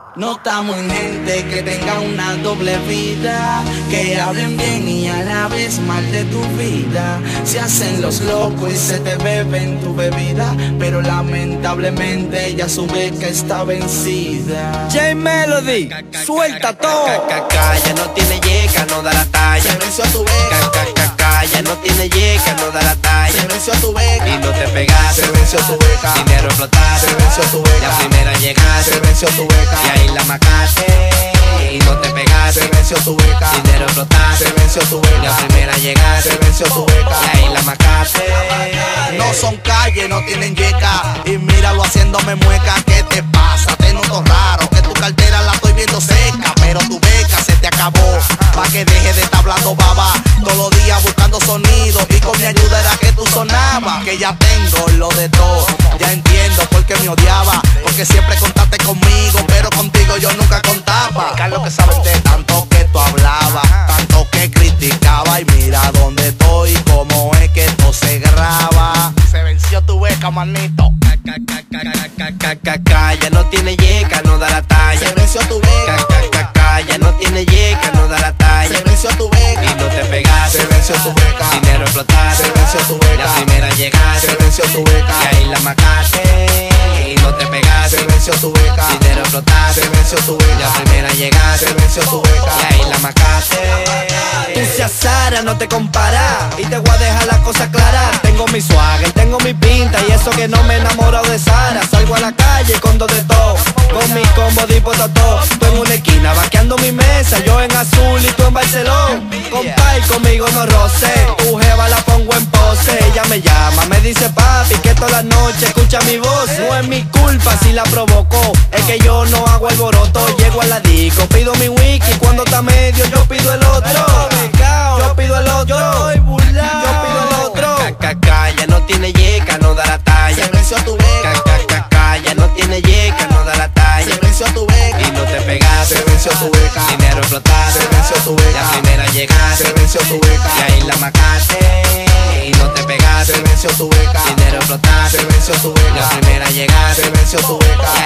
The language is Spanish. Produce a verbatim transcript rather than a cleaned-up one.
No estamos en gente que tenga una doble vida, que hablen bien y a la vez mal de tu vida. Se hacen los locos y se te beben tu bebida, pero lamentablemente ya su beca está vencida. J Melody, suelta todo. Calla, no tiene yeca, no da la talla. Se venció tu beca. Calla, no tiene yeca, no da la talla. Se venció tu beca. Y no te pegaste. Se venció tu beca. Dinero explotaste. Se venció tu beca. La primera llegaste. Se venció tu beca. Y ahí la macaste. Y no te pegaste. Se venció tu beca. Dinero explotaste. Se venció tu beca. La primera llegaste. Se venció tu beca. Y ahí la macaste. No son calles, no tienen yeca. Y míralo haciéndome mueca. ¿Qué te pasa? Te noto raro, que tu cartera la estoy viendo seca, pero tu beca se te acabó. Pa' que deje de estar hablando baba, todos los días buscando sonido, y con mi ayuda era que tú sonabas. Que ya tengo lo de todo, ya entiendo por qué me odiaba, porque siempre contaste conmigo, pero contigo yo nunca contaba. Carlos, que sabes de tanto que tú hablabas, tanto que criticaba, y mira dónde estoy, cómo es que esto se graba. Se venció tu beca, manito. Calla, no tiene yeca, no da la talla. Se venció tu beca. Calla, no tiene yeca, no da la talla. Se venció tu beca. Y no te pegaste. Se venció tu beca. Dinero explotaste. Se venció tu beca. La primera llegaste. Se venció tu beca. Y ahí la macaste. Y no te pegaste. Se venció tu beca. Dinero explotaste. Se venció tu beca. La primera llegaste. Se venció tu beca. Y ahí la macaste. Tú seas Sara, no te compara, y te voy a dejar la cosa clara. Tengo mi swagger, tengo mi pinta, y eso que no me he enamorado de Sara. Salgo a la calle con dos de todo, con mi combo dispuesto a todo. Tú en una esquina vaqueando mi mesa, yo en azul y tú en Barcelona. Compay, conmigo no roce, tu jeva la pongo en pose. Ella me llama, me dice papi que toda la noche escucha mi voz. No es mi culpa si la provocó, es que yo no hago alboroto. Llego a la disco, pido mi wiki, cuando está medio yo pido el otro. Yo pido el otro, yo estoy burlado. Yo pido el otro. Calla, no tiene yeca, no da la talla. Se venció tu beca. Calla, no tiene yeca, no da la talla. Se venció tu beca. Y no te pegaste. Se venció tu beca. Dinero explotaste. Se venció tu beca. La primera llegaste. Se venció tu beca. Y ahí la macaste. Y no te pegaste. Se venció tu beca. Dinero explotaste. Se venció tu beca. La primera llegaste. Se venció tu beca.